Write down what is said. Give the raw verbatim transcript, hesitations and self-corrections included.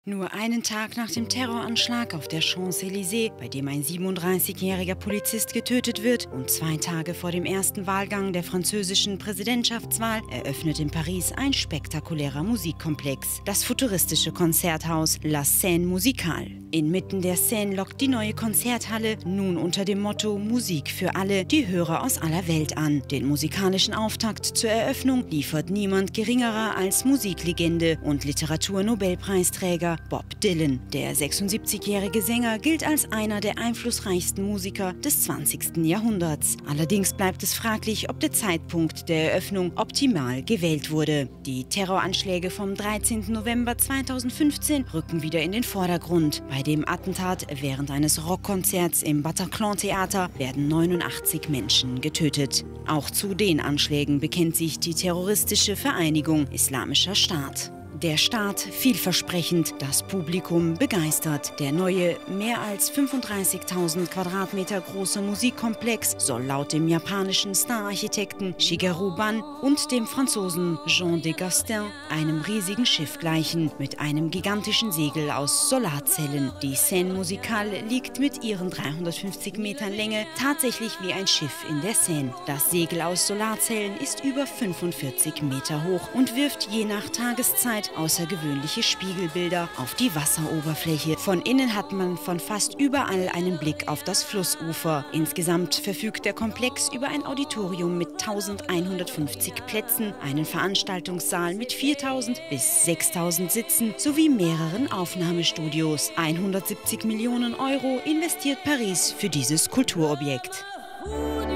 Nur einen Tag nach dem Terroranschlag auf der Champs-Élysées, bei dem ein siebenunddreißigjähriger Polizist getötet wird, und zwei Tage vor dem ersten Wahlgang der französischen Präsidentschaftswahl eröffnet in Paris ein spektakulärer Musikkomplex, das futuristische Konzerthaus La Scène Musicale. Inmitten der Seine lockt die neue Konzerthalle nun unter dem Motto Musik für alle die Hörer aus aller Welt an. Den musikalischen Auftakt zur Eröffnung liefert niemand geringerer als Musiklegende und Literaturnobelpreisträger Bob Dylan. Der sechsundsiebzigjährige Sänger gilt als einer der einflussreichsten Musiker des zwanzigsten Jahrhunderts. Allerdings bleibt es fraglich, ob der Zeitpunkt der Eröffnung optimal gewählt wurde. Die Terroranschläge vom dreizehnten November zweitausendfünfzehn rücken wieder in den Vordergrund. Bei dem Attentat während eines Rockkonzerts im Bataclan-Theater werden neunundachtzig Menschen getötet. Auch zu den Anschlägen bekennt sich die terroristische Vereinigung Islamischer Staat. Der Start vielversprechend, das Publikum begeistert. Der neue, mehr als fünfunddreißigtausend Quadratmeter große Musikkomplex soll laut dem japanischen Stararchitekten Shigeru Ban und dem Franzosen Jean Degastin einem riesigen Schiff gleichen, mit einem gigantischen Segel aus Solarzellen. Die Seine Musicale liegt mit ihren dreihundertfünfzig Metern Länge tatsächlich wie ein Schiff in der Seine. Das Segel aus Solarzellen ist über fünfundvierzig Meter hoch und wirft je nach Tageszeit außergewöhnliche Spiegelbilder auf die Wasseroberfläche. Von innen hat man von fast überall einen Blick auf das Flussufer. Insgesamt verfügt der Komplex über ein Auditorium mit eintausendeinhundertfünfzig Plätzen, einen Veranstaltungssaal mit viertausend bis sechstausend Sitzen sowie mehreren Aufnahmestudios. hundertsiebzig Millionen Euro investiert Paris für dieses Kulturobjekt.